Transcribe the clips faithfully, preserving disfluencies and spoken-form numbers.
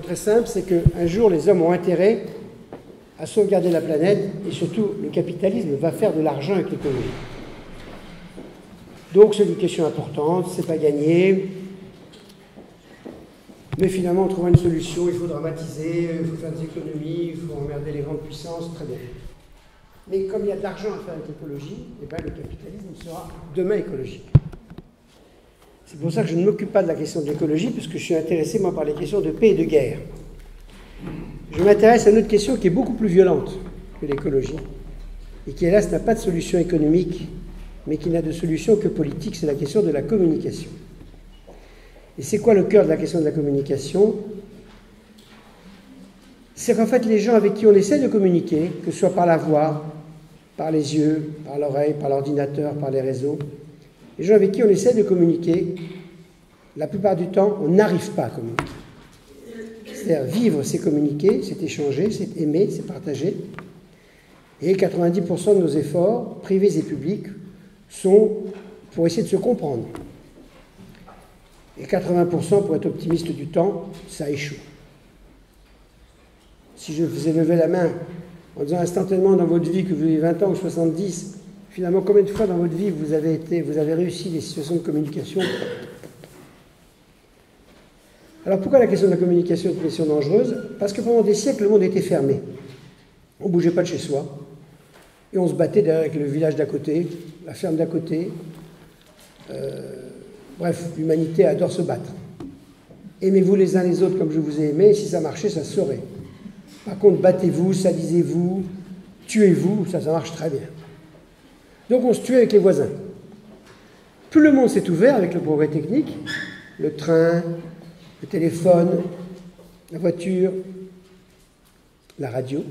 très simple, c'est qu'un jour, les hommes ont intérêt à sauvegarder la planète, et surtout, le capitalisme va faire de l'argent avec l'économie. Donc, c'est une question importante, c'est pas gagné, mais finalement, on trouvera une solution, il faut dramatiser, il faut faire des économies, il faut emmerder les grandes puissances, très bien. Mais comme il y a de l'argent à faire avec l'écologie, eh ben, le capitalisme sera demain écologique. C'est pour ça que je ne m'occupe pas de la question de l'écologie, puisque je suis intéressé, moi, par les questions de paix et de guerre. Je m'intéresse à une autre question qui est beaucoup plus violente que l'écologie, et qui, hélas, n'a pas de solution économique, mais qui n'a de solution que politique, c'est la question de la communication. Et c'est quoi le cœur de la question de la communication? C'est qu'en fait, les gens avec qui on essaie de communiquer, que ce soit par la voix, par les yeux, par l'oreille, par l'ordinateur, par les réseaux, les gens avec qui on essaie de communiquer, la plupart du temps, on n'arrive pas à communiquer. C'est-à-dire, vivre, c'est communiquer, c'est échanger, c'est aimer, c'est partager. Et quatre-vingt-dix pour cent de nos efforts, privés et publics, sont pour essayer de se comprendre. Et quatre-vingts pour cent, pour être optimiste du temps, ça échoue. Si je vous ai levé la main en disant instantanément dans votre vie que vous avez vingt ans ou soixante-dix, finalement, combien de fois dans votre vie vous avez, été, vous avez réussi des situations de communication? Alors pourquoi la question de la communication est une question dangereuse? Parce que pendant des siècles, le monde était fermé. On ne bougeait pas de chez soi. Et on se battait avec le village d'à côté, la ferme d'à côté. Euh, bref, l'humanité adore se battre. Aimez-vous les uns les autres comme je vous ai aimé, et si ça marchait, ça se saurait. Par contre, battez-vous, salisez-vous, tuez-vous, ça, ça marche très bien. Donc on se tuait avec les voisins. Plus le monde s'est ouvert avec le progrès technique, le train, le téléphone, la voiture, la radio.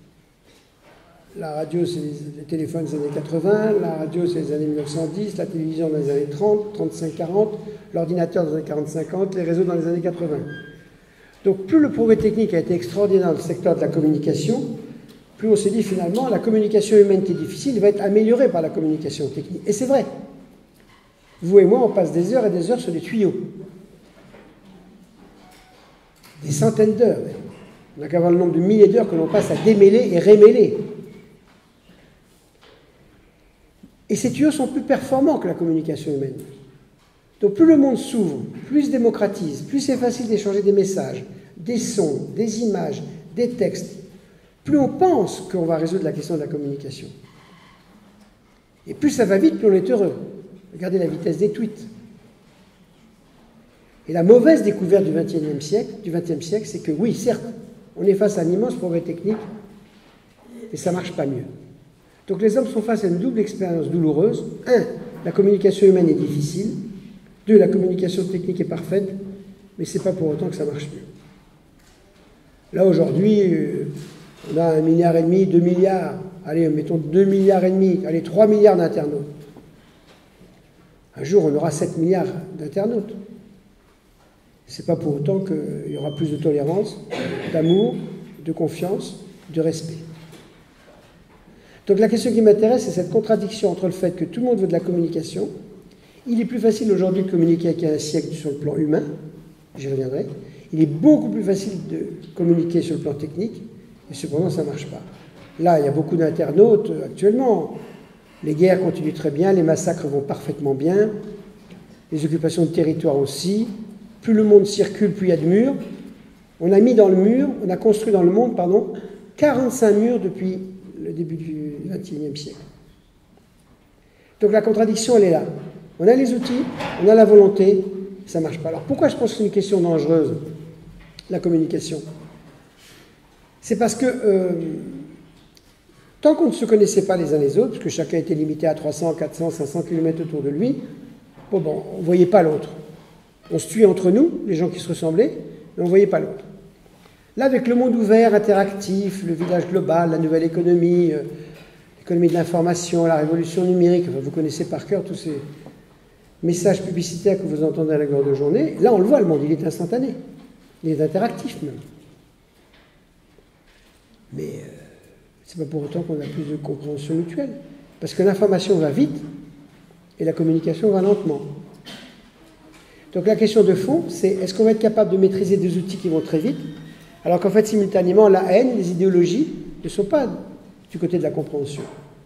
La radio, c'est les téléphones des années quatre-vingts, la radio, c'est les années mille neuf cent dix, la télévision dans les années trente, trente-cinq, quarante, l'ordinateur dans les années quarante, cinquante, les réseaux dans les années quatre-vingts. Donc plus le progrès technique a été extraordinaire dans le secteur de la communication, plus on s'est dit finalement la communication humaine qui est difficile va être améliorée par la communication technique. Et c'est vrai. Vous et moi, on passe des heures et des heures sur des tuyaux. Des centaines d'heures. On n'a qu'à voir le nombre de milliers d'heures que l'on passe à démêler et rémêler. Et ces tuyaux sont plus performants que la communication humaine. Donc plus le monde s'ouvre, plus il se démocratise, plus c'est facile d'échanger des messages, des sons, des images, des textes, plus on pense qu'on va résoudre la question de la communication. Et plus ça va vite, plus on est heureux. Regardez la vitesse des tweets. Et la mauvaise découverte du vingtième siècle, du vingtième siècle, c'est que oui, certes, on est face à un immense progrès technique, mais ça ne marche pas mieux. Donc les hommes sont face à une double expérience douloureuse. Un, la communication humaine est difficile. Deux, la communication technique est parfaite, mais ce n'est pas pour autant que ça marche mieux. Là, aujourd'hui, on a un milliard et demi, deux milliards, allez, mettons deux milliards et demi, allez, trois milliards d'internautes. Un jour, on aura sept milliards d'internautes. Ce n'est pas pour autant qu'il y aura plus de tolérance, d'amour, de confiance, de respect. Donc la question qui m'intéresse, c'est cette contradiction entre le fait que tout le monde veut de la communication. Il est plus facile aujourd'hui de communiquer qu'il y a un siècle sur le plan humain, j'y reviendrai. Il est beaucoup plus facile de communiquer sur le plan technique, et cependant ça ne marche pas. Là, il y a beaucoup d'internautes actuellement. Les guerres continuent très bien, les massacres vont parfaitement bien, les occupations de territoire aussi. Plus le monde circule, plus il y a de murs. On a mis dans le mur, on a construit dans le monde, pardon, quarante-cinq murs depuis le début du vingt et unième siècle. Donc la contradiction, elle est là. On a les outils, on a la volonté, ça ne marche pas. Alors pourquoi je pense que c'est une question dangereuse, la communication? C'est parce que euh, tant qu'on ne se connaissait pas les uns les autres, parce que chacun était limité à trois cents, quatre cents, cinq cents kilomètres autour de lui, bon, bon, on ne voyait pas l'autre. On se tuait entre nous, les gens qui se ressemblaient, mais on ne voyait pas l'autre. Là, avec le monde ouvert, interactif, le village global, la nouvelle économie, euh, l'économie de l'information, la révolution numérique, enfin, vous connaissez par cœur tous ces messages publicitaires que vous entendez à la longueur de journée. Là, on le voit, le monde, il est instantané. Il est interactif même. Mais euh, ce n'est pas pour autant qu'on a plus de compréhension mutuelle. Parce que l'information va vite et la communication va lentement. Donc la question de fond, c'est est-ce qu'on va être capable de maîtriser des outils qui vont très vite, Alors qu'en fait, simultanément, la haine, les idéologies ne sont pas du côté de la compréhension.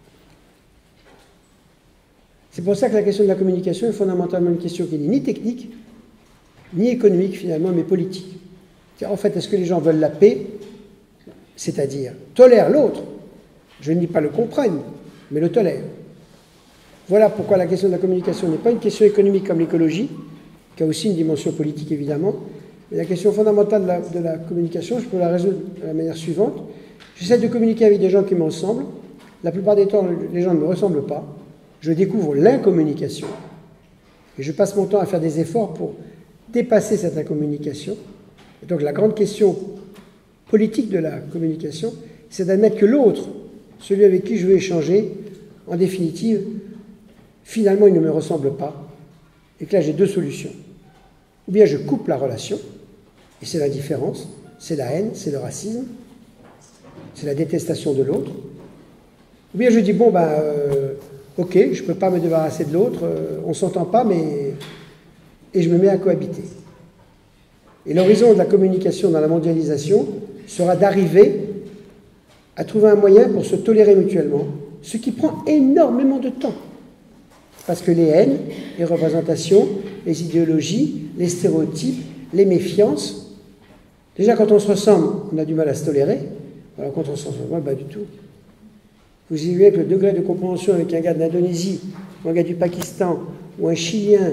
C'est pour ça que la question de la communication est fondamentalement une question qui n'est ni technique, ni économique finalement, mais politique. En fait, est-ce que les gens veulent la paix, c'est-à-dire tolèrent l'autre, je ne dis pas le comprennent, mais le tolèrent. Voilà pourquoi la question de la communication n'est pas une question économique comme l'écologie, qui a aussi une dimension politique évidemment, mais la question fondamentale de la, de la communication, je peux la résoudre de la manière suivante. J'essaie de communiquer avec des gens qui me ressemblent. La plupart des temps, les gens ne me ressemblent pas. Je découvre l'incommunication. Et je passe mon temps à faire des efforts pour dépasser cette incommunication. Et donc la grande question politique de la communication, c'est d'admettre que l'autre, celui avec qui je veux échanger, en définitive, finalement, il ne me ressemble pas. Et que là, j'ai deux solutions. Ou bien je coupe la relation, et c'est la différence, c'est la haine, c'est le racisme, c'est la détestation de l'autre. Ou bien je dis, bon, ben, euh, ok, je ne peux pas me débarrasser de l'autre, euh, on ne s'entend pas, mais... et je me mets à cohabiter. Et l'horizon de la communication dans la mondialisation sera d'arriver à trouver un moyen pour se tolérer mutuellement, ce qui prend énormément de temps. Parce que les haines, les représentations, les idéologies, les stéréotypes, les méfiances, déjà quand on se ressemble, on a du mal à se tolérer, alors quand on se ressemble pas, pas du tout. Vous imaginez que le degré de compréhension avec un gars de l'Indonésie, ou un gars du Pakistan, ou un Chilien,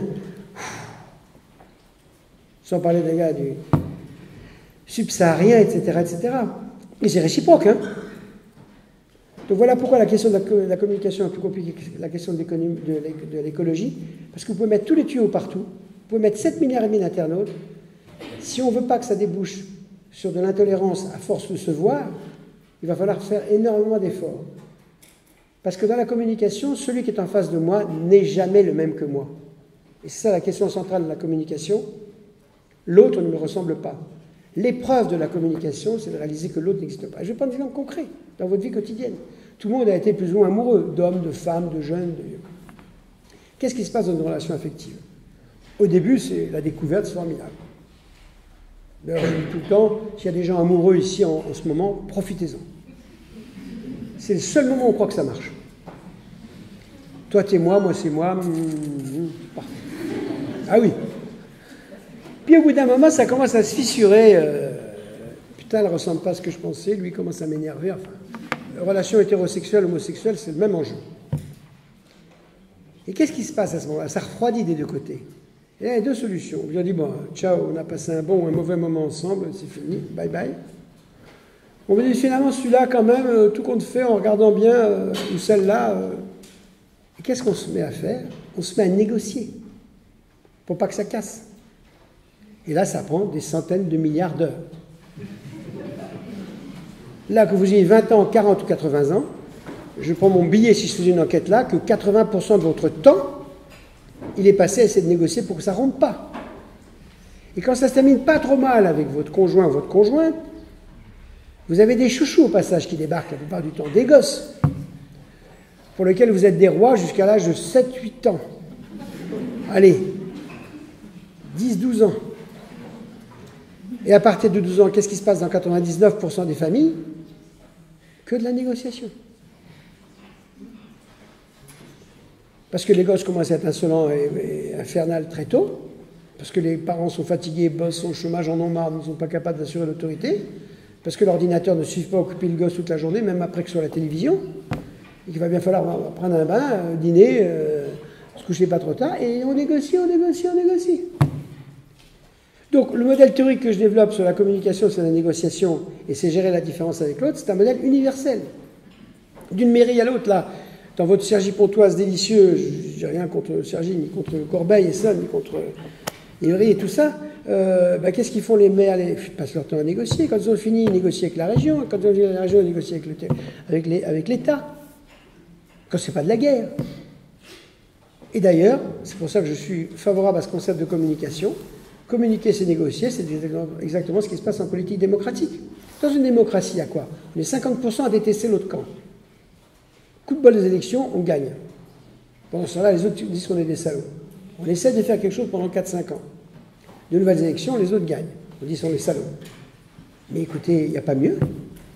sans parler d'un gars du subsaharien, et cetera, et cetera. Et c'est réciproque, hein. Donc voilà pourquoi la question de la, de la communication est plus compliquée que la question de l'écologie, parce que vous pouvez mettre tous les tuyaux partout, vous pouvez mettre sept milliards et demi d'internautes. Si on ne veut pas que ça débouche sur de l'intolérance à force de se voir, il va falloir faire énormément d'efforts. Parce que dans la communication, celui qui est en face de moi n'est jamais le même que moi. Et c'est ça la question centrale de la communication. L'autre ne me ressemble pas. L'épreuve de la communication, c'est de réaliser que l'autre n'existe pas. Je vais prendre un exemple concret dans votre vie quotidienne. Tout le monde a été plus ou moins amoureux d'hommes, de femmes, de jeunes. De... Qu'est-ce qui se passe dans une relation affective? Au début, c'est la découverte, c'est formidable. D'ailleurs, je dis tout le temps, s'il y a des gens amoureux ici en, en ce moment, profitez-en. C'est le seul moment où on croit que ça marche. Toi, t'es moi, moi, c'est moi. Mmh, mmh, parfait. Ah oui. Puis au bout d'un moment, ça commence à se fissurer. Euh, putain, elle ne ressemble pas à ce que je pensais. Lui commence à m'énerver. Enfin, relation hétérosexuelle, homosexuelle, c'est le même enjeu. Et qu'est-ce qui se passe à ce moment-là? Ça refroidit des deux côtés. Et là, il y a deux solutions. On lui a dit, bon, ciao, on a passé un bon ou un mauvais moment ensemble, c'est fini, bye bye. On me dit, finalement, celui-là, quand même, euh, tout compte fait, en regardant bien, euh, ou celle-là. Euh, et qu'est-ce qu'on se met à faire? On se met à négocier pour pas que ça casse. Et là, ça prend des centaines de milliards d'heures. Là, que vous ayez vingt ans, quarante ou quatre-vingts ans, je prends mon billet, si je faisais une enquête là, que quatre-vingts pour cent de votre temps, il est passé à essayer de négocier pour que ça ne rentre pas. Et quand ça ne se termine pas trop mal avec votre conjoint ou votre conjointe, vous avez des chouchous au passage qui débarquent la plupart du temps, des gosses, pour lesquels vous êtes des rois jusqu'à l'âge de sept huit ans. Allez, dix douze ans. Et à partir de douze ans, qu'est-ce qui se passe dans quatre-vingt-dix-neuf pour cent des familles? Que de la négociation. Parce que les gosses commencent à être insolents et, et infernales très tôt, parce que les parents sont fatigués, bossent, sont au chômage, en ont marre, ne sont pas capables d'assurer l'autorité, parce que l'ordinateur ne suffit pas à occuper le gosse toute la journée, même après que sur la télévision, et qu'il va bien falloir prendre un bain, euh, dîner, euh, se coucher pas trop tard, et on négocie, on négocie, on négocie. Donc, le modèle théorique que je développe sur la communication, sur la négociation, et c'est gérer la différence avec l'autre, c'est un modèle universel. D'une mairie à l'autre, là, dans votre Cergy-Pontoise délicieux, je n'ai rien contre Cergy, ni contre Corbeil et ça, ni contre Ivry et tout ça, euh, bah, qu'est-ce qu'ils font les maires? Ils passent leur temps à négocier. Quand ils ont fini, ils négocient avec la région. Quand ils ont fini avec la région, ils négocient avec, le, avec l'État. Quand ce n'est pas de la guerre. Et d'ailleurs, c'est pour ça que je suis favorable à ce concept de communication. Communiquer, c'est négocier, c'est exactement ce qui se passe en politique démocratique. Dans une démocratie, il y a quoi? On est cinquante pour cent à détester l'autre camp. Coup de bol des élections, on gagne. Pendant ce temps-là, les autres disent qu'on est des salauds. On essaie de faire quelque chose pendant quatre cinq ans. De nouvelles élections, les autres gagnent. On dit qu'ils sont des salauds. Mais écoutez, il n'y a pas mieux.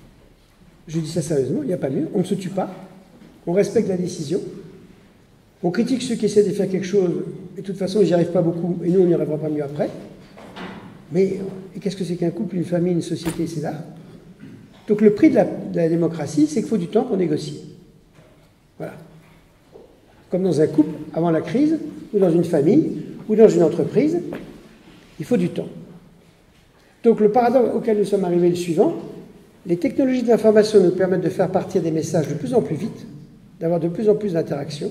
Je dis ça sérieusement, il n'y a pas mieux. On ne se tue pas, on respecte la décision, on critique ceux qui essaient de faire quelque chose, et de toute façon, ils n'y arrivent pas beaucoup, et nous, on n'y arrivera pas mieux après. Mais qu'est-ce que c'est qu'un couple, une famille, une société? C'est là. Donc le prix de la, de la démocratie, c'est qu'il faut du temps pour négocier. Voilà. Comme dans un couple, avant la crise, ou dans une famille, ou dans une entreprise, il faut du temps. Donc le paradoxe auquel nous sommes arrivés est le suivant. Les technologies de l'information nous permettent de faire partir des messages de plus en plus vite, d'avoir de plus en plus d'interactions.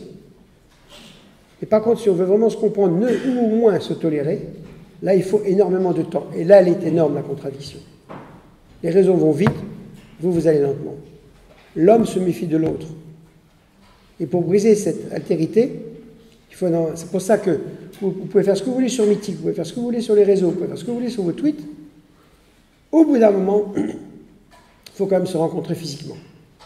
Et par contre, si on veut vraiment se comprendre, ne, ou au moins se tolérer, là, il faut énormément de temps. Et là, elle est énorme, la contradiction. Les réseaux vont vite, vous, vous allez lentement. L'homme se méfie de l'autre. Et pour briser cette altérité, il faut... c'est pour ça que vous, vous pouvez faire ce que vous voulez sur Mythique, vous pouvez faire ce que vous voulez sur les réseaux, vous pouvez faire ce que vous voulez sur vos tweets. Au bout d'un moment, il faut quand même se rencontrer physiquement.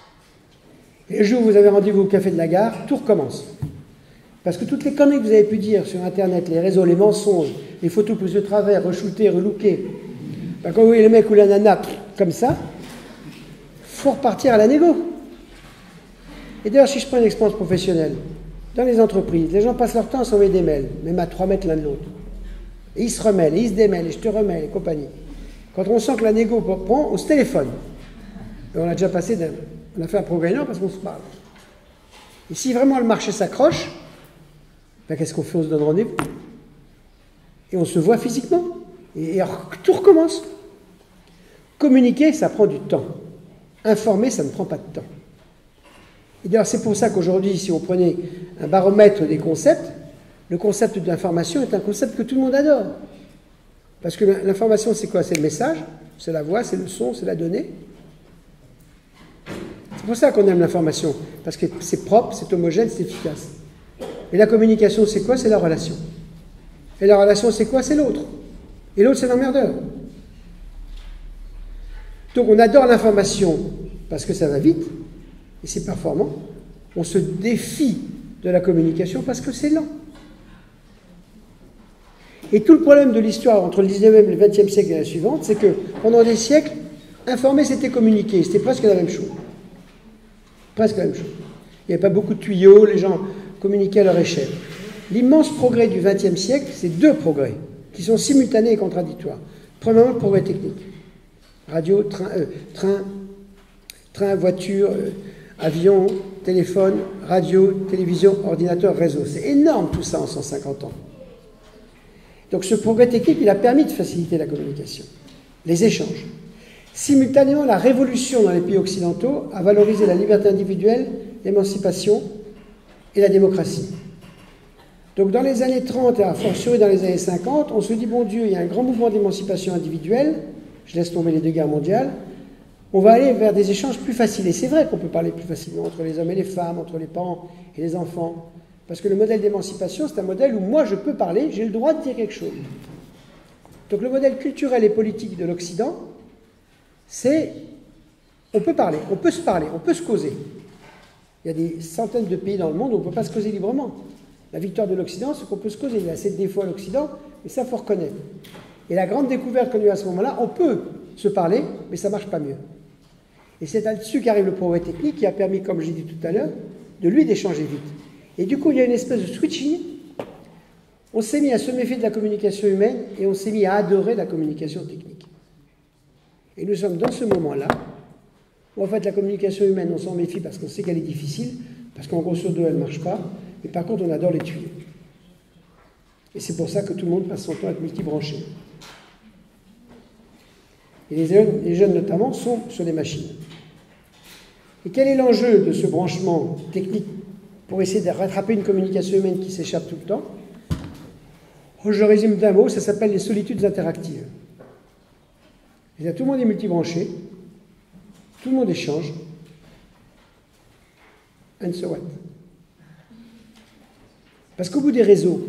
Et le jour où vous avez rendez-vous au café de la gare, tout recommence. Parce que toutes les conneries que vous avez pu dire sur Internet, les réseaux, les mensonges, les photos prises de travers, re-shootées, relookées, ben quand vous voyez le mec ou la nana comme ça, il faut repartir à la négo. Et d'ailleurs, si je prends une expérience professionnelle, dans les entreprises, les gens passent leur temps à s'envoyer des mails, même à trois mètres l'un de l'autre. Et ils se remêlent, et ils se démêlent, et je te remêle, et compagnie. Quand on sent que la négo prend, on se téléphone. Et on a déjà passé, d'un... on a fait un progrès énorme parce qu'on se parle. Et si vraiment le marché s'accroche, ben qu'est-ce qu'on fait? On se donne rendez-vous. Et on se voit physiquement. Et, et alors, tout recommence. Communiquer, ça prend du temps. Informer, ça ne prend pas de temps. Et d'ailleurs, c'est pour ça qu'aujourd'hui, si on prenait un baromètre des concepts, le concept de l'information est un concept que tout le monde adore. Parce que l'information, c'est quoi? C'est le message, c'est la voix, c'est le son, c'est la donnée. C'est pour ça qu'on aime l'information, parce que c'est propre, c'est homogène, c'est efficace. Et la communication, c'est quoi? C'est la relation. Et la relation, c'est quoi? C'est l'autre. Et l'autre, c'est l'emmerdeur. Donc on adore l'information parce que ça va vite, et c'est performant. On se défie de la communication parce que c'est lent. Et tout le problème de l'histoire entre le dix-neuvième et le vingtième siècle et la suivante, c'est que pendant des siècles, informer, c'était communiquer. C'était presque la même chose. Presque la même chose. Il n'y avait pas beaucoup de tuyaux, les gens communiquaient à leur échelle. L'immense progrès du vingtième siècle, c'est deux progrès qui sont simultanés et contradictoires. Premièrement, le progrès technique. Radio, train, euh, train, train voiture, euh, avion, téléphone, radio, télévision, ordinateur, réseau. C'est énorme tout ça en cent cinquante ans. Donc ce progrès technique, il a permis de faciliter la communication, les échanges. Simultanément, la révolution dans les pays occidentaux a valorisé la liberté individuelle, l'émancipation et la démocratie. Donc dans les années trente et à fortiori dans les années cinquante, on se dit, bon Dieu, il y a un grand mouvement d'émancipation individuelle, je laisse tomber les deux guerres mondiales, on va aller vers des échanges plus faciles. Et c'est vrai qu'on peut parler plus facilement entre les hommes et les femmes, entre les parents et les enfants. Parce que le modèle d'émancipation, c'est un modèle où moi je peux parler, j'ai le droit de dire quelque chose. Donc le modèle culturel et politique de l'Occident, c'est on peut parler, on peut se parler, on peut se causer. Il y a des centaines de pays dans le monde où on ne peut pas se causer librement. La victoire de l'Occident, c'est qu'on peut se causer. Il y a assez de défauts à l'Occident, mais ça, il faut reconnaître. Et la grande découverte qu'on a eue à ce moment-là, on peut se parler, mais ça ne marche pas mieux. Et c'est là-dessus qu'arrive le progrès technique qui a permis, comme j'ai dit tout à l'heure, de lui d'échanger vite. Et du coup, il y a une espèce de switching. On s'est mis à se méfier de la communication humaine et on s'est mis à adorer la communication technique. Et nous sommes dans ce moment-là où, en fait, la communication humaine, on s'en méfie parce qu'on sait qu'elle est difficile, parce qu'en gros sur deux, elle ne marche pas, mais par contre, on adore les tuyaux. Et c'est pour ça que tout le monde passe son temps à être multibranché. Et les jeunes, les jeunes, notamment, sont sur des machines. Et quel est l'enjeu de ce branchement technique pour essayer de rattraper une communication humaine qui s'échappe tout le temps? Je résume d'un mot, ça s'appelle les solitudes interactives. Et tout le monde est multibranché, tout le monde échange, and so what? Parce qu'au bout des réseaux,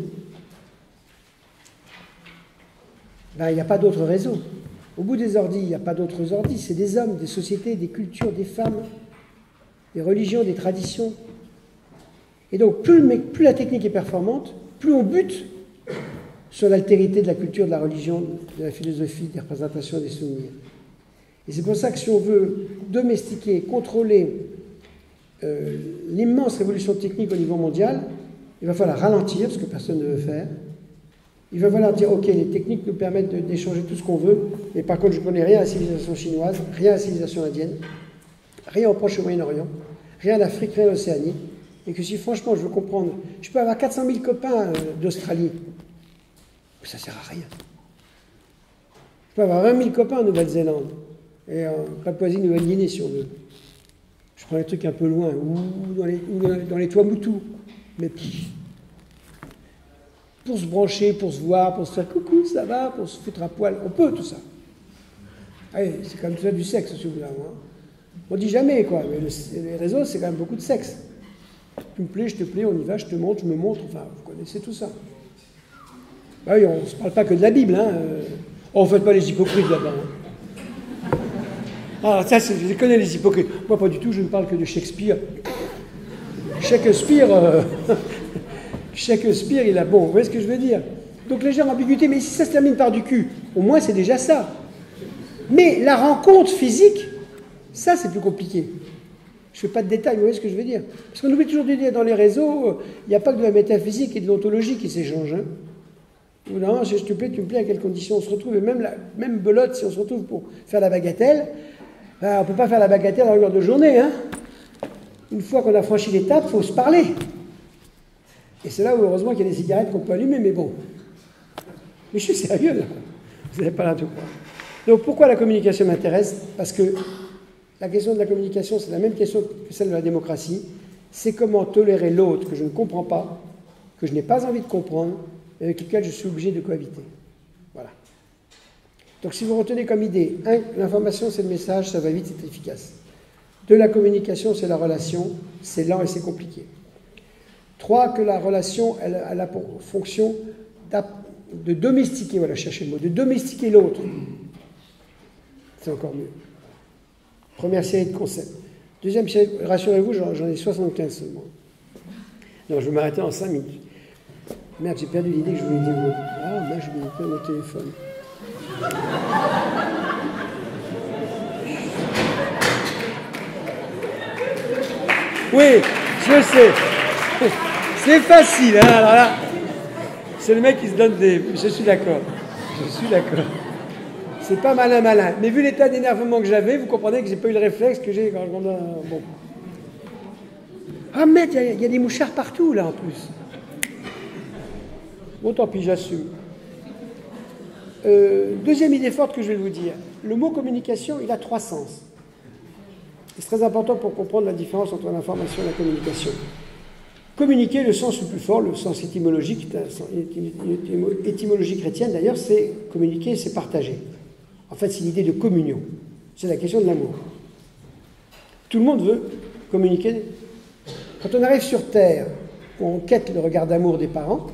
ben, il n'y a pas d'autres réseaux. Au bout des ordis, il n'y a pas d'autres ordis. C'est des hommes, des sociétés, des cultures, des femmes, des religions, des traditions. Et donc, plus, le, plus la technique est performante, plus on bute sur l'altérité de la culture, de la religion, de la philosophie, des représentations, des souvenirs. Et c'est pour ça que si on veut domestiquer, contrôler euh, l'immense révolution technique au niveau mondial, il va falloir ralentir, ce que personne ne veut faire. Il va falloir dire, ok, les techniques nous permettent d'échanger tout ce qu'on veut, mais par contre, je ne connais rien à la civilisation chinoise, rien à la civilisation indienne, rien au Proche et au Moyen-Orient, rien à l'Afrique, rien à l'Océanie. Et que si franchement je veux comprendre, je peux avoir quatre cent mille copains euh, d'Australie, mais ça ne sert à rien. Je peux avoir vingt mille copains en Nouvelle-Zélande, et en Papouasie-Nouvelle-Guinée si on veut. Je prends les trucs un peu loin, ou dans les, ou dans les, dans les Tuamotu, mais pff, pour se brancher, pour se voir, pour se faire coucou, ça va, pour se foutre à poil, on peut tout ça. Allez, c'est quand même tout ça du sexe, si vous voulez. Hein. On dit jamais, quoi, mais le, les réseaux, c'est quand même beaucoup de sexe. Tu me plais, je te plais, on y va, je te montre, je me montre, enfin, vous connaissez tout ça. Bah oui, on ne se parle pas que de la Bible, hein. Oh, ne faites pas les hypocrites là-bas. Hein. Ah, ça, je connais les hypocrites. Moi, pas du tout, je ne parle que de Shakespeare. Shakespeare, euh... Shakespeare, il a bon, vous voyez ce que je veux dire? Donc, légère ambiguïté, mais si ça se termine par du cul, au moins, c'est déjà ça. Mais la rencontre physique, ça, c'est plus compliqué. Je ne fais pas de détails, vous voyez ce que je veux dire? Parce qu'on oublie toujours de dire, dans les réseaux, il n'y a pas que de la métaphysique et de l'ontologie qui s'échangent. Hein. Non, je te plais, tu me plais, à quelles conditions on se retrouve? Et même, la, même belote, si on se retrouve pour faire la bagatelle, ben, on ne peut pas faire la bagatelle à longueur de journée. Hein. Une fois qu'on a franchi l'étape, il faut se parler. Et c'est là où, heureusement, qu'il y a des cigarettes qu'on peut allumer, mais bon. Mais je suis sérieux, là. Vous n'avez pas là tout quoi. Donc, pourquoi la communication m'intéresse? Parce que la question de la communication, c'est la même question que celle de la démocratie. C'est comment tolérer l'autre que je ne comprends pas, que je n'ai pas envie de comprendre, et avec lequel je suis obligé de cohabiter. Voilà. Donc si vous retenez comme idée, un, l'information c'est le message, ça va vite, c'est efficace. Deux, la communication c'est la relation, c'est lent et c'est compliqué. Trois, que la relation, elle, elle a pour fonction de domestiquer, voilà, cherchez le mot, de domestiquer l'autre. C'est encore mieux. Première série de concepts. Deuxième série, rassurez-vous, j'en, j'en ai soixante-quinze seulement. Non, je vais m'arrêter en cinq minutes. Merde, j'ai perdu l'idée que je voulais dire. Ah, moi, je voulais pas mon téléphone. Oui, je sais. C'est facile, hein, alors là. C'est le mec qui se donne des... Je suis d'accord. Je suis d'accord. C'est pas malin, malin. Mais vu l'état d'énervement que j'avais, vous comprenez que j'ai pas eu le réflexe que j'ai quand je... Bon. Ah, merde, il y, y a des mouchards partout, là, en plus. Bon, tant pis, j'assume. Euh, deuxième idée forte que je vais vous dire. Le mot communication, il a trois sens. C'est très important pour comprendre la différence entre l'information et la communication. Communiquer, le sens le plus fort, le sens étymologique, une étymologie chrétienne d'ailleurs, c'est communiquer, c'est partager. En fait, c'est l'idée de communion. C'est la question de l'amour. Tout le monde veut communiquer. Quand on arrive sur Terre, où on quête le regard d'amour des parents,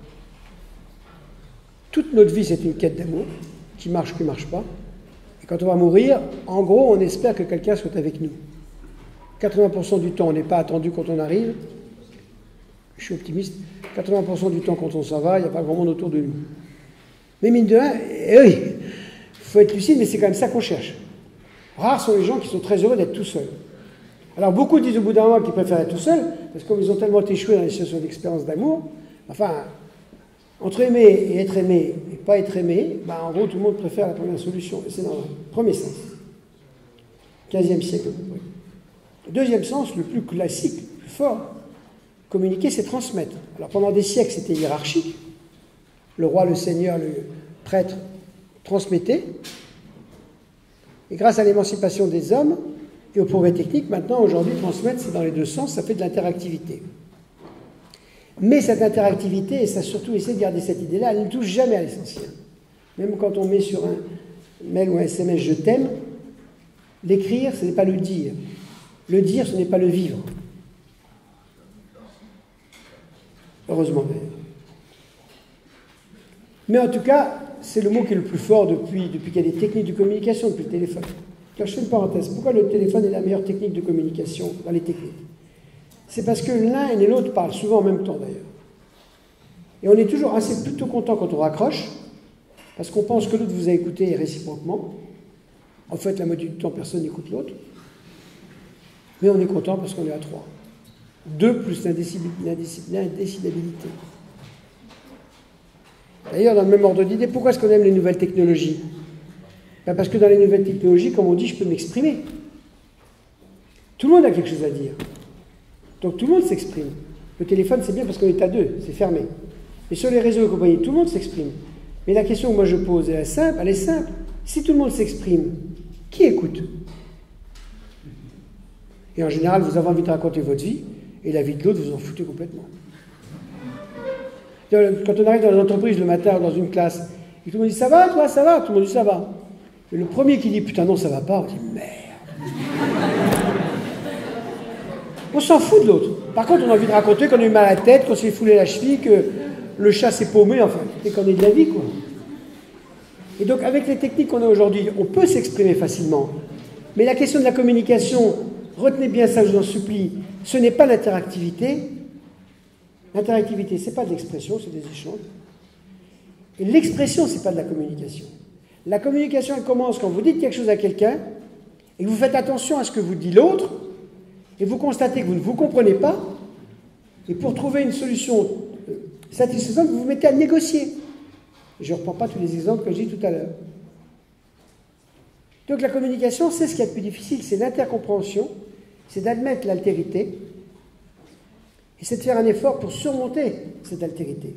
toute notre vie, c'est une quête d'amour, qui marche ou qui ne marche pas. Et quand on va mourir, en gros, on espère que quelqu'un soit avec nous. quatre-vingts pour cent du temps, on n'est pas attendu quand on arrive. Je suis optimiste. quatre-vingts pour cent du temps, quand on s'en va, il n'y a pas grand monde autour de nous. Mais mine de rien, eh oui, il faut être lucide, mais c'est quand même ça qu'on cherche. Rares sont les gens qui sont très heureux d'être tout seuls. Alors beaucoup disent au bout d'un moment qu'ils préfèrent être tout seuls, parce que comme ils ont tellement échoué dans les situations d'expérience d'amour, enfin... Entre aimer et être aimé et pas être aimé, ben en gros, tout le monde préfère la première solution. Et c'est normal. Premier sens. quinzième siècle. Deuxième sens, le plus classique, le plus fort. Communiquer, c'est transmettre. Alors pendant des siècles, c'était hiérarchique. Le roi, le seigneur, le prêtre transmettaient. Et grâce à l'émancipation des hommes et au progrès technique, maintenant, aujourd'hui, transmettre, c'est dans les deux sens, ça fait de l'interactivité. Mais cette interactivité, et ça surtout essayer de garder cette idée-là, elle ne touche jamais à l'essentiel. Même quand on met sur un mail ou un S M S « je t'aime », l'écrire, ce n'est pas le dire. Le dire, ce n'est pas le vivre. Heureusement d'ailleurs. Mais en tout cas, c'est le mot qui est le plus fort depuis, depuis qu'il y a des techniques de communication, depuis le téléphone. Alors, je fais une parenthèse. Pourquoi le téléphone est la meilleure technique de communication dans les techniques ? C'est parce que l'un et l'autre parlent souvent en même temps d'ailleurs. Et on est toujours assez plutôt content quand on raccroche, parce qu'on pense que l'autre vous a écouté réciproquement. En fait, la moitié du temps, personne n'écoute l'autre. Mais on est content parce qu'on est à trois. Deux plus l'indécidabilité. D'ailleurs, dans le même ordre d'idée, pourquoi est-ce qu'on aime les nouvelles technologies? Ben parce que dans les nouvelles technologies, comme on dit, je peux m'exprimer. Tout le monde a quelque chose à dire. Donc tout le monde s'exprime. Le téléphone, c'est bien parce qu'on est à deux, c'est fermé. Mais sur les réseaux et compagnie, tout le monde s'exprime. Mais la question que moi je pose, elle est simple. Elle est simple. Si tout le monde s'exprime, qui écoute? Et en général, vous avez envie de raconter votre vie, et la vie de l'autre, vous en foutez complètement. Quand on arrive dans une entreprise le matin, dans une classe, et tout le monde dit « ça va, toi, ça va ?» Tout le monde dit « ça va ». Et le premier qui dit « putain, non, ça va pas », on dit « merde ». On s'en fout de l'autre. Par contre, on a envie de raconter qu'on a eu mal à la tête, qu'on s'est foulé la cheville, que le chat s'est paumé, enfin, c'est qu'on est de la vie, quoi. Et donc, avec les techniques qu'on a aujourd'hui, on peut s'exprimer facilement. Mais la question de la communication, retenez bien ça, je vous en supplie, ce n'est pas l'interactivité. L'interactivité, ce n'est pas de l'expression, c'est des échanges. Et l'expression, ce n'est pas de la communication. La communication, elle commence quand vous dites quelque chose à quelqu'un, et que vous faites attention à ce que vous dit l'autre, et vous constatez que vous ne vous comprenez pas, et pour trouver une solution satisfaisante, vous vous mettez à négocier. Je ne reprends pas tous les exemples que j'ai dit tout à l'heure. Donc la communication, c'est ce qu'il y a de plus difficile, c'est l'intercompréhension, c'est d'admettre l'altérité, et c'est de faire un effort pour surmonter cette altérité.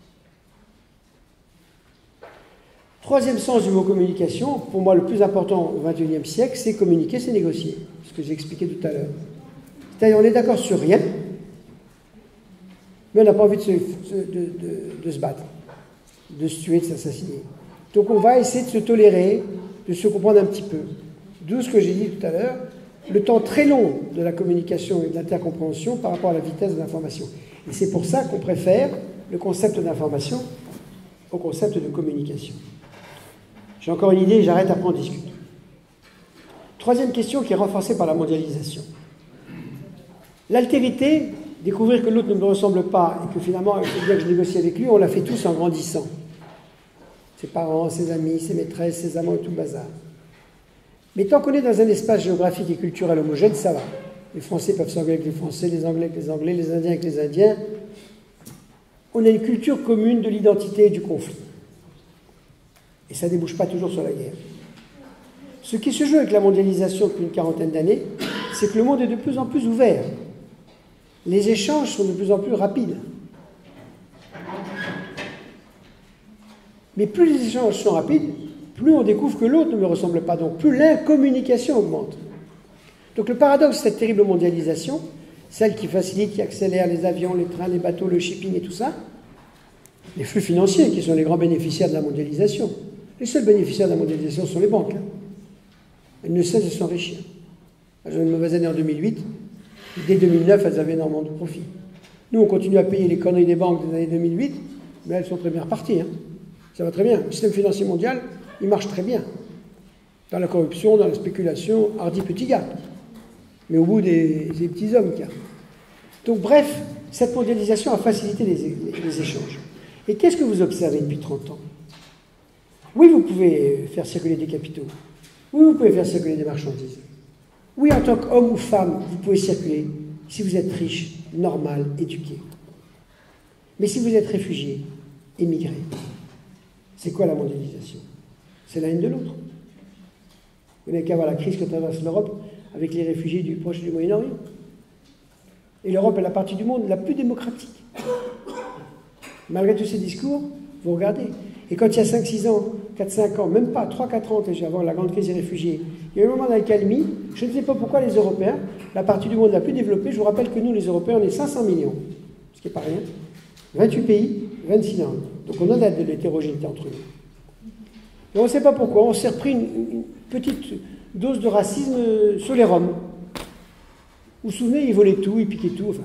Troisième sens du mot communication, pour moi le plus important au vingt et unième siècle, c'est communiquer, c'est négocier, ce que j'ai expliqué tout à l'heure. C'est-à-dire, on est d'accord sur rien, mais on n'a pas envie de se, de, de, de se battre, de se tuer, de s'assassiner. Donc on va essayer de se tolérer, de se comprendre un petit peu. D'où ce que j'ai dit tout à l'heure, le temps très long de la communication et de l'intercompréhension par rapport à la vitesse de l'information. Et c'est pour ça qu'on préfère le concept d'information au concept de communication. J'ai encore une idée, j'arrête, après on discute. Troisième question qui est renforcée par la mondialisation. L'altérité, découvrir que l'autre ne me ressemble pas et que finalement, il faut bien que je négocie avec lui, on l'a fait tous en grandissant. Ses parents, ses amis, ses maîtresses, ses amants et tout le bazar. Mais tant qu'on est dans un espace géographique et culturel homogène, ça va. Les Français peuvent s'engueuler avec les Français, les Anglais avec les Anglais, les Indiens avec les Indiens. On a une culture commune de l'identité et du conflit. Et ça ne débouche pas toujours sur la guerre. Ce qui se joue avec la mondialisation depuis une quarantaine d'années, c'est que le monde est de plus en plus ouvert. Les échanges sont de plus en plus rapides. Mais plus les échanges sont rapides, plus on découvre que l'autre ne me ressemble pas. Donc plus l'incommunication augmente. Donc le paradoxe de cette terrible mondialisation, celle qui facilite, qui accélère les avions, les trains, les bateaux, le shipping et tout ça, les flux financiers qui sont les grands bénéficiaires de la mondialisation. Les seuls bénéficiaires de la mondialisation sont les banques. Hein. Elles ne cessent de s'enrichir. Elles ont une mauvaise année en deux mille huit. Dès deux mille neuf, elles avaient énormément de profit. Nous, on continue à payer les conneries des banques des années deux mille huit, mais elles sont très bien reparties. Hein. Ça va très bien. Le système financier mondial, il marche très bien. Dans la corruption, dans la spéculation, hardi petit gars. Mais au bout des, des petits hommes qu'il y a. Donc bref, cette mondialisation a facilité les, les, les échanges. Et qu'est-ce que vous observez depuis trente ans? Oui, vous pouvez faire circuler des capitaux. Oui, vous pouvez faire circuler des marchandises. Oui, en tant qu'homme ou femme, vous pouvez circuler si vous êtes riche, normal, éduqué. Mais si vous êtes réfugié, émigré, c'est quoi la mondialisation? C'est la haine de l'autre. Vous n'avez qu'à voir la crise que traverse l'Europe avec les réfugiés du Proche et du Moyen-Orient. Et l'Europe est la partie du monde la plus démocratique. Malgré tous ces discours, vous regardez. Et quand il y a cinq six ans, quatre cinq ans, même pas, trois quatre ans déjà avant la grande crise des réfugiés, il y a eu un moment d'accalmie. Je ne sais pas pourquoi les Européens, la partie du monde la plus développée, je vous rappelle que nous, les Européens, on est cinq cents millions, ce qui n'est pas rien, vingt-huit pays, vingt-six langues. Donc on a de l'hétérogénéité entre nous. Et on ne sait pas pourquoi, on s'est repris une, une petite dose de racisme sur les Roms. Vous vous souvenez, ils volaient tout, ils piquaient tout, enfin.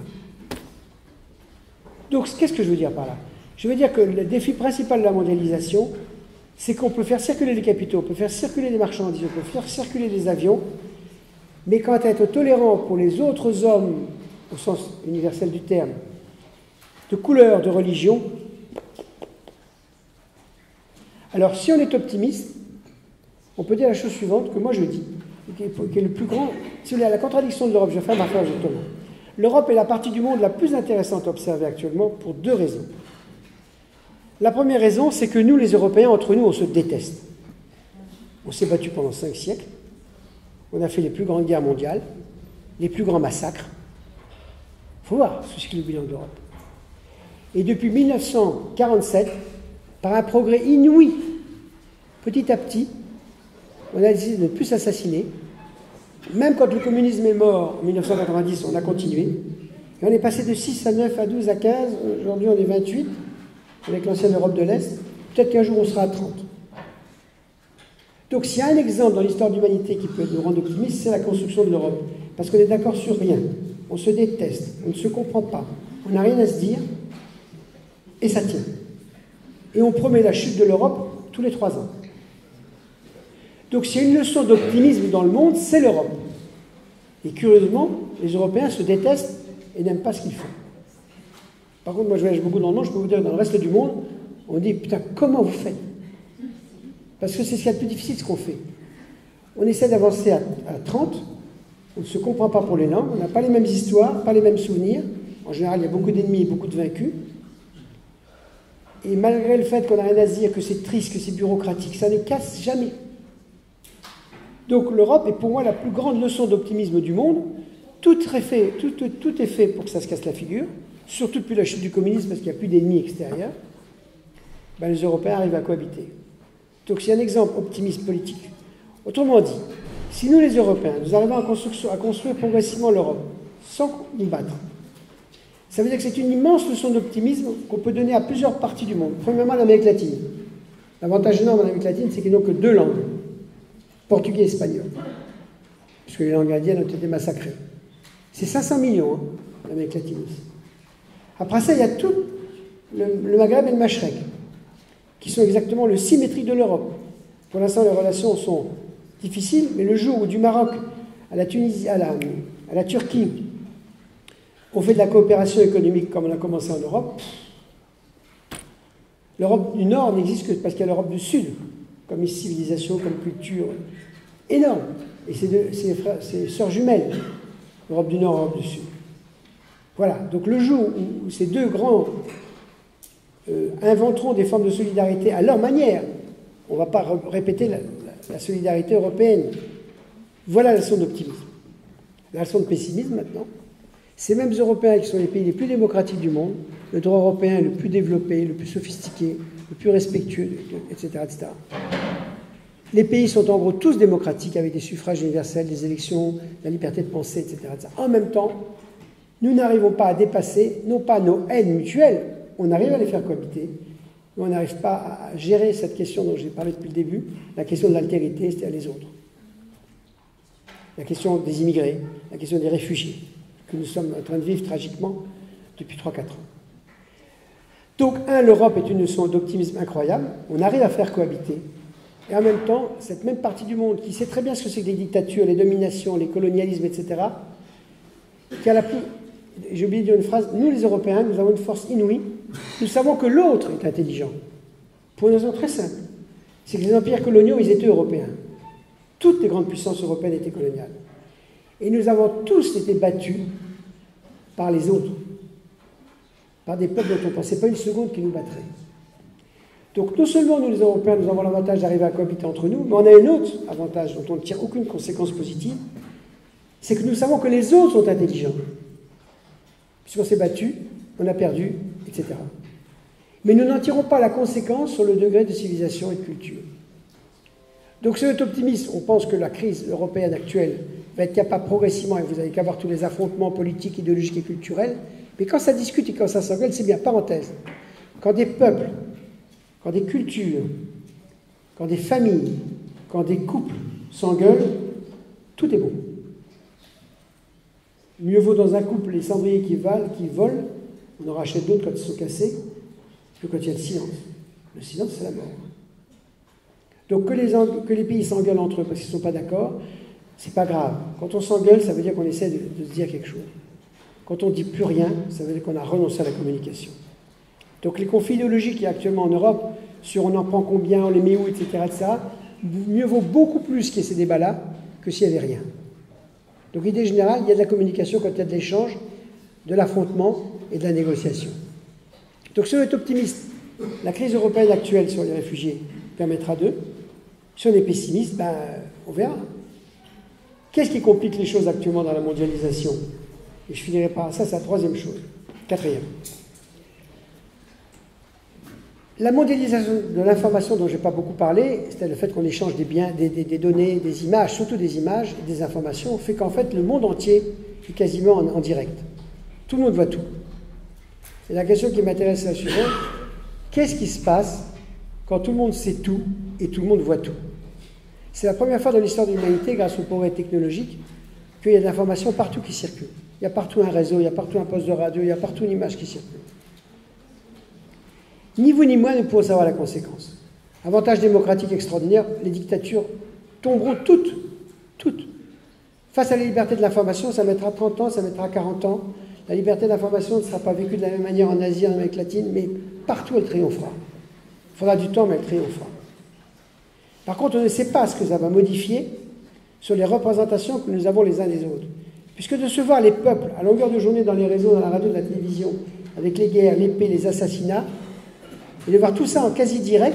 Donc qu'est-ce que je veux dire par là? Je veux dire que le défi principal de la mondialisation, c'est qu'on peut faire circuler les capitaux, on peut faire circuler les marchandises, on peut faire circuler les avions, mais quant à être tolérant pour les autres hommes, au sens universel du terme, de couleur, de religion, alors si on est optimiste, on peut dire la chose suivante, que moi je dis, qui est, qui est le plus grand, si vous voulez, la contradiction de l'Europe, je vais faire ma phrase justement. L'Europe est la partie du monde la plus intéressante à observer actuellement pour deux raisons. La première raison, c'est que nous, les Européens, entre nous, on se déteste. On s'est battu pendant cinq siècles, on a fait les plus grandes guerres mondiales, les plus grands massacres. Il faut voir ce qu'est le bilan de l'Europe. Et depuis mille neuf cent quarante-sept, par un progrès inouï, petit à petit, on a décidé de ne plus s'assassiner. Même quand le communisme est mort en mille neuf cent quatre-vingt-dix, on a continué. Et on est passé de six à neuf à douze à quinze. Aujourd'hui, on est vingt-huit, avec l'ancienne Europe de l'Est. Peut-être qu'un jour, on sera à trente. Donc, s'il y a un exemple dans l'histoire de l'humanité qui peut nous rendre optimistes, c'est la construction de l'Europe. Parce qu'on est d'accord sur rien. On se déteste, on ne se comprend pas, on n'a rien à se dire, et ça tient. Et on promet la chute de l'Europe tous les trois ans. Donc s'il y a une leçon d'optimisme dans le monde, c'est l'Europe. Et curieusement, les Européens se détestent et n'aiment pas ce qu'ils font. Par contre, moi je voyage beaucoup dans le monde, je peux vous dire que dans le reste du monde, on dit, putain, comment vous faites? Parce que c'est ce qu'il y a de plus difficile, ce qu'on fait. On essaie d'avancer à, à trente, on ne se comprend pas pour les langues, on n'a pas les mêmes histoires, pas les mêmes souvenirs. En général, il y a beaucoup d'ennemis et beaucoup de vaincus. Et malgré le fait qu'on n'a rien à se dire, que c'est triste, que c'est bureaucratique, ça ne casse jamais. Donc l'Europe est pour moi la plus grande leçon d'optimisme du monde. Tout est fait, tout, tout, tout est fait pour que ça se casse la figure, surtout depuis la chute du communisme, parce qu'il n'y a plus d'ennemis extérieurs. Ben, les Européens arrivent à cohabiter. Donc c'est un exemple optimiste politique. Autrement dit, si nous les Européens, nous arrivons à construire, à construire progressivement l'Europe, sans nous battre, ça veut dire que c'est une immense leçon d'optimisme qu'on peut donner à plusieurs parties du monde. Premièrement, l'Amérique latine. L'avantage énorme en Amérique latine, c'est qu'ils n'ont que deux langues, portugais et espagnol, puisque les langues indiennes ont été massacrées. C'est cinq cents millions, hein, l'Amérique latine aussi. Après ça, il y a tout le, le Maghreb et le Machrek, qui sont exactement le symétrique de l'Europe. Pour l'instant, les relations sont difficiles, mais le jour où du Maroc à la Tunisie, à la, à la Turquie, on fait de la coopération économique comme on a commencé en Europe, l'Europe du Nord n'existe que parce qu'il y a l'Europe du Sud, comme civilisation, comme culture énorme. Et c'est sœurs jumelles, l'Europe du Nord et l'Europe du Sud. Voilà, donc le jour où ces deux grands euh, inventeront des formes de solidarité à leur manière, on ne va pas répéter la, la, la solidarité européenne. Voilà la leçon d'optimisme. La leçon de pessimisme maintenant, ces mêmes Européens qui sont les pays les plus démocratiques du monde, le droit européen est le plus développé, le plus sophistiqué, le plus respectueux, et cetera, et cetera. Les pays sont en gros tous démocratiques avec des suffrages universels, des élections, la liberté de penser, et cetera, et cetera. En même temps, nous n'arrivons pas à dépasser, non pas nos haines mutuelles, on arrive à les faire cohabiter, mais on n'arrive pas à gérer cette question dont j'ai parlé depuis le début, la question de l'altérité, c'est-à-dire les autres. La question des immigrés, la question des réfugiés, que nous sommes en train de vivre tragiquement depuis trois à quatre ans. Donc, un, l'Europe est une leçon d'optimisme incroyable, on arrive à faire cohabiter, et en même temps, cette même partie du monde qui sait très bien ce que c'est que les dictatures, les dominations, les colonialismes, et cetera, qui a la plus... J'ai oublié de dire une phrase, nous les Européens, nous avons une force inouïe, nous savons que l'autre est intelligent, pour une raison très simple, c'est que les empires coloniaux, ils étaient européens. Toutes les grandes puissances européennes étaient coloniales. Et nous avons tous été battus par les autres, par des peuples dont on ne pensait pas une seconde qu'ils nous battraient. Donc non seulement nous les Européens, nous avons l'avantage d'arriver à cohabiter entre nous, mais on a un autre avantage dont on ne tire aucune conséquence positive, c'est que nous savons que les autres sont intelligents. Puisqu'on s'est battu, on a perdu, et cetera. Mais nous n'en tirons pas la conséquence sur le degré de civilisation et de culture. Donc c'est notre optimisme. On pense que la crise européenne actuelle va être capable progressivement, et vous n'avez qu'à voir tous les affrontements politiques, idéologiques et culturels, mais quand ça discute et quand ça s'engueule, c'est bien, parenthèse. Quand des peuples, quand des cultures, quand des familles, quand des couples s'engueulent, tout est bon. Mieux vaut dans un couple les cendriers qui, valent, qui volent, on en rachète d'autres quand ils sont cassés, que quand il y a le silence. Le silence, c'est la mort. Donc que les, que les pays s'engueulent entre eux parce qu'ils ne sont pas d'accord, c'est pas grave. Quand on s'engueule, ça veut dire qu'on essaie de, de se dire quelque chose. Quand on ne dit plus rien, ça veut dire qu'on a renoncé à la communication. Donc les conflits idéologiques qu'il y a actuellement en Europe, sur on en prend combien, on les met où, et cetera, et cetera, mieux vaut beaucoup plus qu'il y ait ces débats-là que s'il n'y avait rien. Donc, idée générale, il y a de la communication quand il y a de l'échange, de l'affrontement et de la négociation. Donc, si on est optimiste, la crise européenne actuelle sur les réfugiés permettra d'eux. Si on est pessimiste, ben, on verra. Qu'est-ce qui complique les choses actuellement dans la mondialisation? Et je finirai par ça, c'est la troisième chose. Quatrième. La mondialisation de l'information dont je n'ai pas beaucoup parlé, c'est le fait qu'on échange des biens, des, des, des données, des images, surtout des images et des informations, fait qu'en fait le monde entier est quasiment en, en direct. Tout le monde voit tout. Et la question qui m'intéresse est la suivante. Qu'est-ce qui se passe quand tout le monde sait tout et tout le monde voit tout? C'est la première fois dans l'histoire de l'humanité, grâce au progrès technologique, qu'il y a de l'information partout qui circule. Il y a partout un réseau, il y a partout un poste de radio, il y a partout une image qui circule. Ni vous ni moi ne pouvons savoir la conséquence. Avantage démocratique extraordinaire, les dictatures tomberont toutes, toutes. Face à la liberté de l'information, ça mettra trente ans, ça mettra quarante ans. La liberté de l'information ne sera pas vécue de la même manière en Asie, en Amérique latine, mais partout elle triomphera. Il faudra du temps, mais elle triomphera. Par contre, on ne sait pas ce que ça va modifier sur les représentations que nous avons les uns des autres. Puisque de se voir les peuples à longueur de journée dans les réseaux, dans la radio, de la télévision, avec les guerres, l'épée, les assassinats, et de voir tout ça en quasi-direct,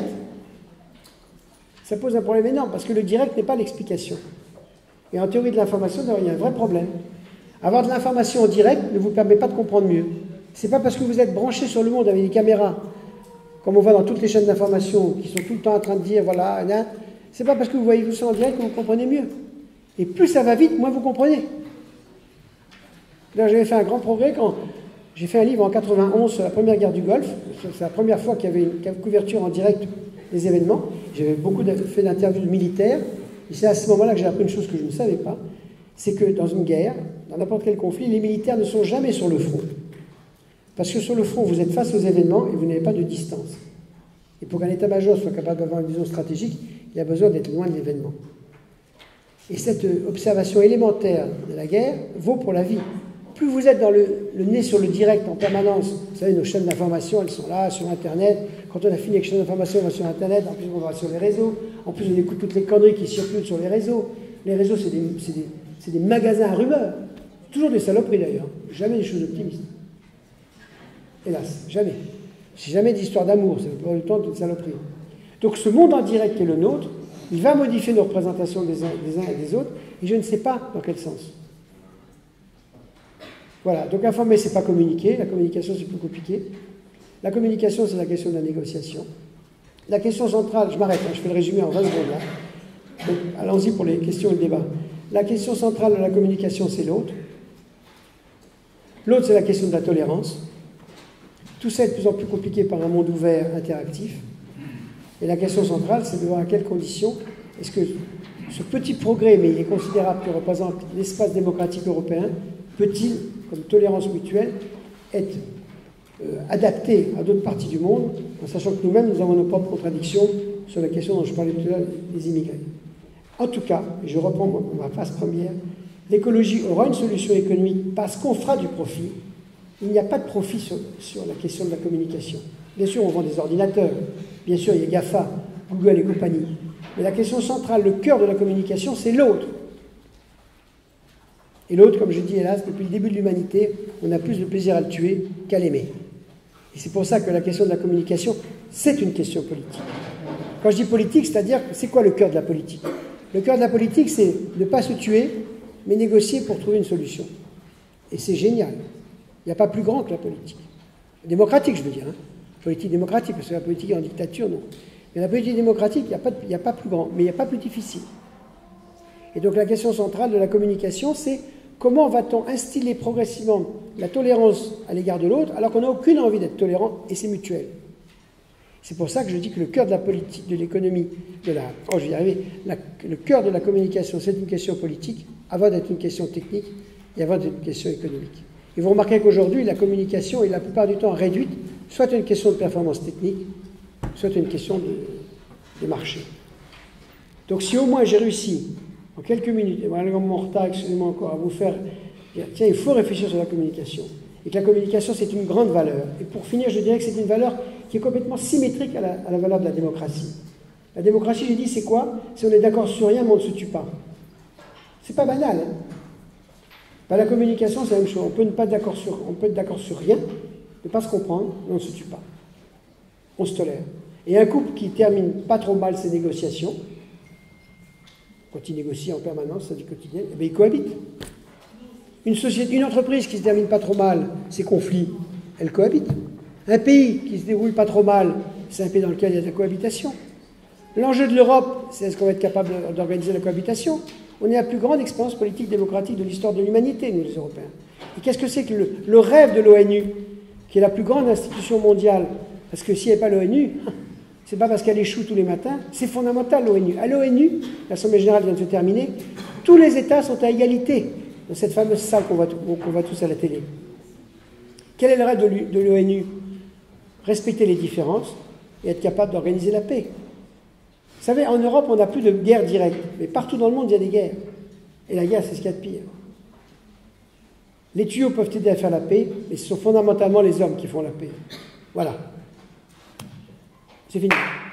ça pose un problème énorme, parce que le direct n'est pas l'explication. Et en théorie de l'information, il y a un vrai problème. Avoir de l'information en direct ne vous permet pas de comprendre mieux. Ce n'est pas parce que vous êtes branché sur le monde avec des caméras, comme on voit dans toutes les chaînes d'information, qui sont tout le temps en train de dire, voilà, c'est pas parce que vous voyez tout ça en direct que vous comprenez mieux. Et plus ça va vite, moins vous comprenez. Là, j'avais fait un grand progrès quand j'ai fait un livre en quatre-vingt-onze sur la première guerre du Golfe. C'est la première fois qu'il y avait une couverture en direct des événements. J'avais beaucoup fait d'interviews de militaires. Et c'est à ce moment-là que j'ai appris une chose que je ne savais pas. C'est que dans une guerre, dans n'importe quel conflit, les militaires ne sont jamais sur le front. Parce que sur le front, vous êtes face aux événements et vous n'avez pas de distance. Et pour qu'un état-major soit capable d'avoir une vision stratégique, il a besoin d'être loin de l'événement. Et cette observation élémentaire de la guerre vaut pour la vie. Plus vous êtes dans le, le nez sur le direct en permanence, vous savez, nos chaînes d'information, elles sont là, sur Internet. Quand on a fini avec les chaînes d'information, on va sur Internet, en plus on va sur les réseaux, en plus on écoute toutes les conneries qui circulent sur les réseaux. Les réseaux, c'est des, c'est des, c'est des magasins à rumeurs. Toujours des saloperies d'ailleurs, jamais des choses optimistes. Hélas, jamais. C'est jamais d'histoire d'amour, c'est le temps d'une saloperie. Donc ce monde en direct qui est le nôtre, il va modifier nos représentations des uns, des uns et des autres, et je ne sais pas dans quel sens. Voilà, donc informer, c'est pas communiquer, la communication, c'est plus compliqué. La communication, c'est la question de la négociation. La question centrale, je m'arrête, hein, je fais le résumé en vingt secondes là. Donc, allons-y pour les questions et le débat. La question centrale de la communication, c'est l'autre. L'autre, c'est la question de la tolérance. Tout ça est de plus en plus compliqué par un monde ouvert, interactif. Et la question centrale, c'est de voir à quelles conditions est-ce que ce petit progrès, mais il est considérable, que représente l'espace démocratique européen, peut-il, comme tolérance mutuelle, être euh, adapté à d'autres parties du monde, en sachant que nous-mêmes, nous avons nos propres contradictions sur la question dont je parlais tout à l'heure, des immigrés. En tout cas, et je reprends ma phase première, l'écologie aura une solution économique parce qu'on fera du profit. Il n'y a pas de profit sur, sur la question de la communication. Bien sûr, on vend des ordinateurs, bien sûr, il y a GAFA, Google et compagnie. Mais la question centrale, le cœur de la communication, c'est l'autre. Et l'autre, comme je dis, hélas, depuis le début de l'humanité, on a plus de plaisir à le tuer qu'à l'aimer. Et c'est pour ça que la question de la communication, c'est une question politique. Quand je dis politique, c'est-à-dire, c'est quoi le cœur de la politique? Le cœur de la politique, c'est ne pas se tuer, mais négocier pour trouver une solution. Et c'est génial. Il n'y a pas plus grand que la politique. Démocratique, je veux dire. Hein. Politique démocratique, parce que la politique est en dictature, non. Mais la politique démocratique, il n'y a, pas, il n'y a pas plus grand, mais il n'y a pas plus difficile. Et donc la question centrale de la communication, c'est comment va-t-on instiller progressivement la tolérance à l'égard de l'autre, alors qu'on n'a aucune envie d'être tolérant, et c'est mutuel. C'est pour ça que je dis que le cœur de la politique, de l'économie, de la, oh, je vais y arriver, la, le cœur de la communication, c'est une question politique, avant d'être une question technique et avant d'être une question économique. Et vous remarquez qu'aujourd'hui, la communication est la plupart du temps réduite, soit une question de performance technique, soit une question de, de marché. Donc si au moins j'ai réussi, en quelques minutes, et voilà mon retard, excusez-moi encore, à vous faire dire, tiens, il faut réfléchir sur la communication, et que la communication, c'est une grande valeur. Et pour finir, je dirais que c'est une valeur qui est complètement symétrique à la, à la valeur de la démocratie. La démocratie, j'ai dit, c'est quoi? Si on est d'accord sur rien, mais on ne se tue pas. C'est pas banal. Hein, ben, la communication, c'est la même chose. On peut, ne pas d'accord sur, on peut être d'accord sur rien, ne pas se comprendre, mais on ne se tue pas. On se tolère. Et un couple qui termine pas trop mal ses négociations, quand il négocie en permanence, sa vie quotidienne, eh bien, il cohabite. Une, société, une entreprise qui se termine pas trop mal ses conflits, elle cohabite. Un pays qui se déroule pas trop mal, c'est un pays dans lequel il y a de la cohabitation. L'enjeu de l'Europe, c'est est-ce qu'on va être capable d'organiser la cohabitation? On est la plus grande expérience politique démocratique de l'histoire de l'humanité, nous les Européens. Et qu'est-ce que c'est que le, le rêve de l'ONU, qui est la plus grande institution mondiale? Parce que s'il n'y avait pas l'ONU, c'est pas parce qu'elle échoue tous les matins, c'est fondamental l'ONU. À l'ONU, l'Assemblée générale vient de se terminer, tous les États sont à égalité dans cette fameuse salle qu'on voit, qu'on voit tous à la télé. Quel est le rêve de l'ONU? Respecter les différences et être capable d'organiser la paix. Vous savez, en Europe, on n'a plus de guerre directe, mais partout dans le monde, il y a des guerres. Et la guerre, c'est ce qu'il y a de pire. Les tuyaux peuvent aider à faire la paix, mais ce sont fondamentalement les hommes qui font la paix. Voilà. C'est fini.